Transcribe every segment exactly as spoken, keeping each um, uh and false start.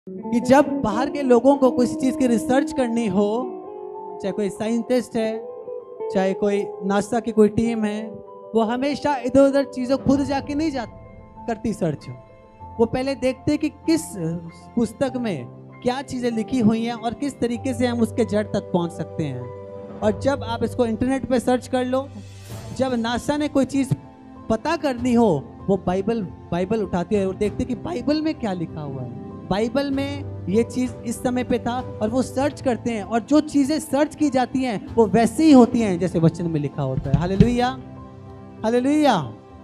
कि जब बाहर के लोगों को किसी चीज़ की रिसर्च करनी हो, चाहे कोई साइंटिस्ट है, चाहे कोई नासा की कोई टीम है, वो हमेशा इधर उधर चीज़ों खुद जाके नहीं जा करती सर्च। वो पहले देखते कि किस पुस्तक में क्या चीज़ें लिखी हुई हैं और किस तरीके से हम उसके जड़ तक पहुंच सकते हैं। और जब आप इसको इंटरनेट पे सर्च कर लो, जब नासा ने कोई चीज़ पता करनी हो, वो बाइबल बाइबल उठाती है और देखते कि बाइबल में क्या लिखा हुआ है। बाइबल में ये चीज़ इस समय पे था, और वो सर्च करते हैं, और जो चीज़ें सर्च की जाती हैं वो वैसी ही होती हैं जैसे वचन में लिखा होता है। Hallelujah, hallelujah.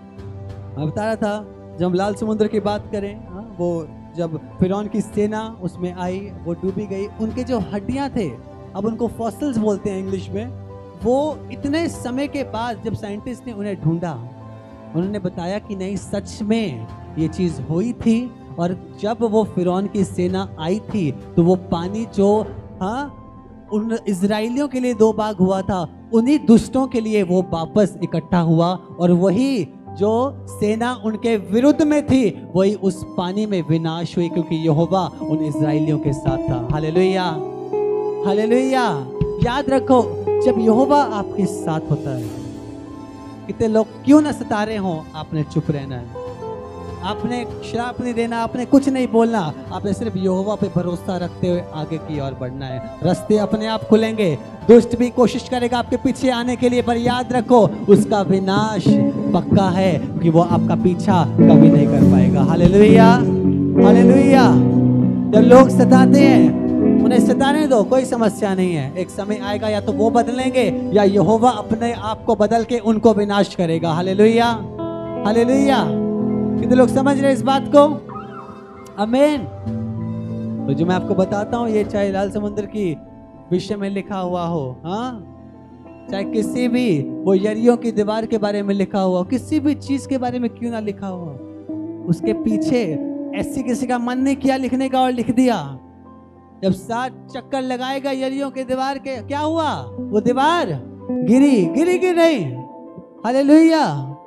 मैं बता रहा था, जब लाल समुद्र की बात करें, हाँ, वो जब फिरौन की सेना उसमें आई, वो डूबी गई, उनके जो हड्डियां थे, अब उनको फॉसिल्स बोलते हैं इंग्लिश में, वो इतने समय के बाद जब साइंटिस्ट ने उन्हें ढूंढा, उन्होंने बताया कि नहीं, सच में ये चीज़ हुई थी। और जब वो फिरौन की सेना आई थी तो वो पानी जो हाँ उन इजराइलियों के लिए दो भाग हुआ था, उन्हीं दुष्टों के लिए वो वापस इकट्ठा हुआ, और वही जो सेना उनके विरुद्ध में थी वही उस पानी में विनाश हुई, क्योंकि यहोवा उन इजराइलियों के साथ था। Hallelujah, hallelujah. याद रखो, जब यहोवा आपके साथ होता है, कितने लोग क्यों न सतारे हों, आपने चुप रहना है, आपने श्राप नहीं देना, आपने कुछ नहीं बोलना, आपने सिर्फ यहोवा पे भरोसा रखते हुए आगे की ओर बढ़ना है। रास्ते अपने आप खुलेंगे। दुष्ट भी कोशिश करेगा आपके पीछे आने के लिए, पर याद रखो उसका विनाश पक्का है, कि वो आपका पीछा कभी नहीं कर पाएगा। Hallelujah, hallelujah. जब लोग सताते हैं, उन्हें सताने दो, कोई समस्या नहीं है। एक समय आएगा, या तो वो बदलेंगे या यहोवा अपने आप को बदल के उनको विनाश करेगा। Hallelujah, hallelujah. कितने लोग समझ रहे इस बात को? आमीन। तो जो मैं आपको बताता हूँ, ये चाहे लाल समुद्र की विषय में लिखा हुआ हो, हाँ, चाहे किसी भी वो यरीहो की दीवार के बारे में लिखा हुआ, किसी भी चीज के बारे में क्यों ना लिखा हुआ, उसके पीछे ऐसी किसी का मन नहीं किया लिखने का और लिख दिया। जब सात चक्कर लगाएगा यरीहो के दीवार के, क्या हुआ? वो दीवार गिरी, गिरी गिर नहीं। हालेलुया।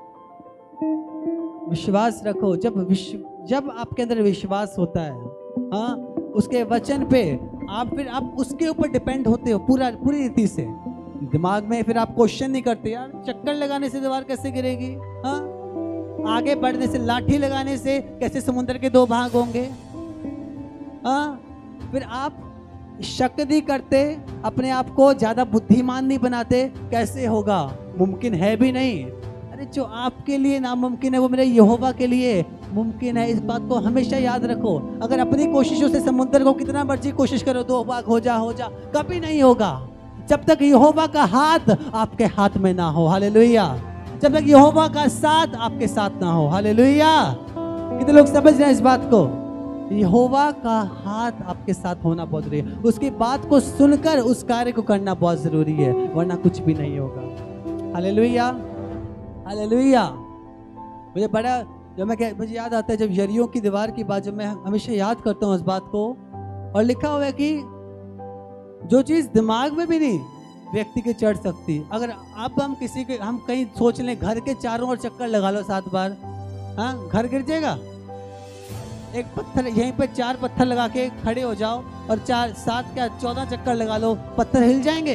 विश्वास रखो। जब विश्व जब आपके अंदर विश्वास होता है, हाँ, उसके वचन पे, आप फिर आप उसके ऊपर डिपेंड होते हो पूरा पूरी रीति से। दिमाग में फिर आप क्वेश्चन नहीं करते, यार चक्कर लगाने से दीवार कैसे गिरेगी, हाँ, आगे बढ़ने से, लाठी लगाने से कैसे समुद्र के दो भाग होंगे, हाँ। फिर आप शक नहीं करते, अपने आप को ज्यादा बुद्धिमान नहीं बनाते, कैसे होगा, मुमकिन है भी नहीं। जो आपके लिए नामुमकिन है वो मेरे यहोवा के लिए मुमकिन है। इस बात को हमेशा याद रखो। अगर अपनी कोशिशों से समुद्र को कितना मर्जी कोशिश करो, दो भाग हो जा हो जा कभी नहीं होगा, जब तक यहोवा का हाथ आपके हाथ में ना हो। हालेलुया। जब तक यहोवा का साथ आपके साथ ना हो। हालेलुया। कितने लोग समझ रहे हैं इस बात को? यहोवा का हाथ आपके साथ होना बहुत जरूरी है। उसकी बात को सुनकर उस कार्य को करना बहुत जरूरी है, वरना कुछ भी नहीं होगा। Hallelujah, hallelujah. मुझे बड़ा जब मैं क्या मुझे याद आता है, जब यरीहो की दीवार की बात, जब मैं हमेशा याद करता हूँ उस बात को, और लिखा हुआ है कि जो चीज़ दिमाग में भी नहीं व्यक्ति के चढ़ सकती, अगर अब हम किसी के हम कहीं सोच लें, घर के चारों ओर चक्कर लगा लो सात बार, हाँ, घर गिर जाएगा। एक पत्थर यहीं पे चार पत्थर लगा के खड़े हो जाओ और चार सात क्या चौदह चक्कर लगा लो, पत्थर हिल जाएंगे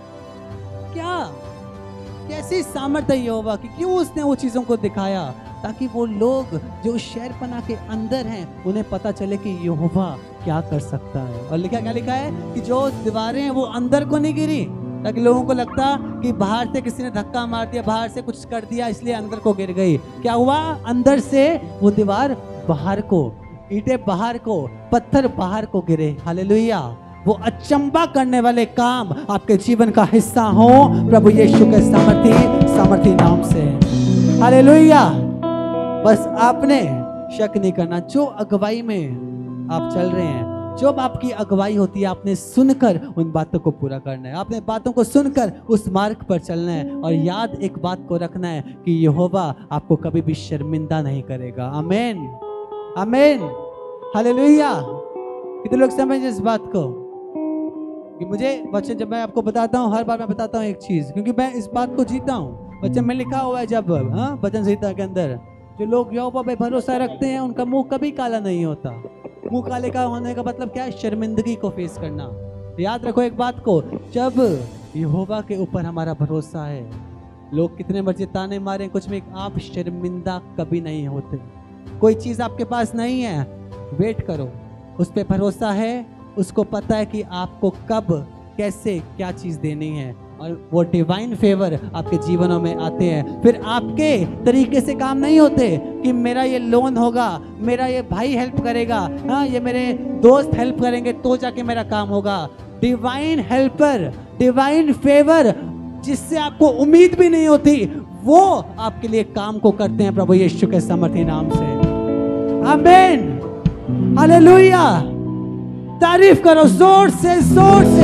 क्या? कैसी सामर्थ्य है यहोवा की, क्यों उसने वो चीजों को दिखाया, ताकि वो लोग जो शहरपना के अंदर हैं उन्हें पता चले कि यहोवा क्या कर सकता है। और लिखा क्या लिखा है कि जो दीवारें हैं वो अंदर को नहीं गिरी, ताकि लोगों को लगता कि बाहर से किसी ने धक्का मार दिया, बाहर से कुछ कर दिया इसलिए अंदर को गिर गई। क्या हुआ? अंदर से वो दीवार बाहर को, ईंटें बाहर को, पत्थर बाहर को गिरे। हालेलुया। वो अचंबा करने वाले काम आपके जीवन का हिस्सा हो प्रभु यीशु के सामर्थी सामर्थी नाम से। हालेलुया। बस आपने शक नहीं करना। जो अगुवाई में आप चल रहे हैं, जो आपकी अगुवाई होती है, आपने सुनकर उन बातों को पूरा करना है। आपने बातों को सुनकर उस मार्ग पर चलना है। और याद एक बात को रखना है कि यहोवा आपको कभी भी शर्मिंदा नहीं करेगा। आमीन, आमीन, हालेलुया। कितने लोग समझ इस बात को? कि मुझे वचन, जब मैं आपको बताता हूँ, हर बार मैं बताता हूँ एक चीज, क्योंकि मैं इस बात को जीता हूँ। वचन में लिखा हुआ है, जब हाँ वचन संहिता के अंदर, जो लोग यहोवा पे भरोसा रखते हैं उनका मुंह कभी काला नहीं होता। मुंह काले का होने का मतलब क्या है? शर्मिंदगी को फेस करना। याद रखो एक बात को, जब यहोवा के ऊपर हमारा भरोसा है, लोग कितने मर्जी ताने मारे कुछ में, आप शर्मिंदा कभी नहीं होते। कोई चीज आपके पास नहीं है, वेट करो, उस पर भरोसा है, उसको पता है कि आपको कब कैसे क्या चीज देनी है, और वो डिवाइन फेवर आपके जीवनों में आते हैं। फिर आपके तरीके से काम नहीं होते कि मेरा ये लोन होगा, मेरा ये भाई हेल्प करेगा, हाँ ये मेरे दोस्त हेल्प करेंगे तो जाके मेरा काम होगा। डिवाइन हेल्पर, डिवाइन फेवर, जिससे आपको उम्मीद भी नहीं होती, वो आपके लिए काम को करते हैं प्रभु यीशु के सामर्थी नाम से। आमीन, हालेलुया। तारीफ करो जोर से, जोर से।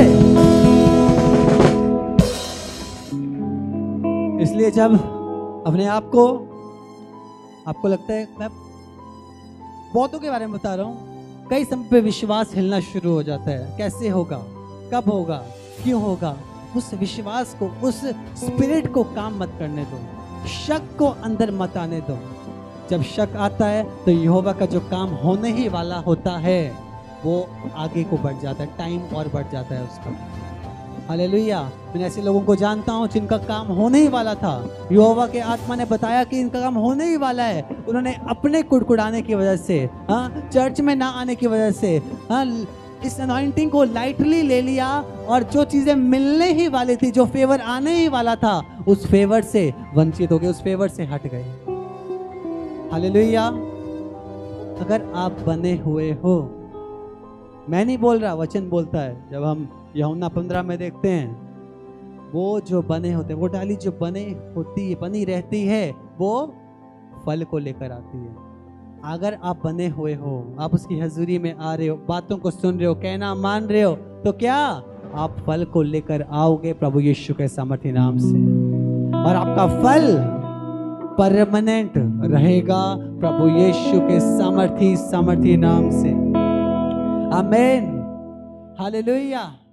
इसलिए जब अपने आप को, आपको लगता है, मैं बहुतों के बारे में बता रहा हूं, कई समय पे विश्वास हिलना शुरू हो जाता है। कैसे होगा, कब होगा, क्यों होगा? उस विश्वास को, उस स्पिरिट को काम मत करने दो, शक को अंदर मत आने दो। जब शक आता है तो यहोवा का जो काम होने ही वाला होता है वो आगे को बढ़ जाता है, टाइम और बढ़ जाता है उसका। हालेलुया। मैं ऐसे लोगों को जानता हूं जिनका काम होने ही वाला था, यहोवा के आत्मा ने बताया कि इनका काम होने ही वाला है, उन्होंने अपने कुड़कुड़ाने की वजह से, हाँ चर्च में ना आने की वजह से, हाँ इस अनॉइंटिंग को लाइटली ले लिया, और जो चीजें मिलने ही वाली थी, जो फेवर आने ही वाला था, उस फेवर से वंचित हो गए, उस फेवर से हट गए। हालेलुया। अगर आप बने हुए हो, मैं नहीं बोल रहा, वचन बोलता है, जब हम यूहन्ना पंद्रह में देखते हैं, वो जो बने होते हैं, वो डाली जो बने होती है, बनी रहती है, वो फल को लेकर आती है। अगर आप बने हुए हो, आप उसकी हजूरी में आ रहे हो, बातों को सुन रहे हो, कहना मान रहे हो, तो क्या आप फल को लेकर आओगे प्रभु यीशु के सामर्थी नाम से, और आपका फल परमानेंट रहेगा प्रभु यीशु के सामर्थी सामर्थी नाम से। आमीन, हालेलुया।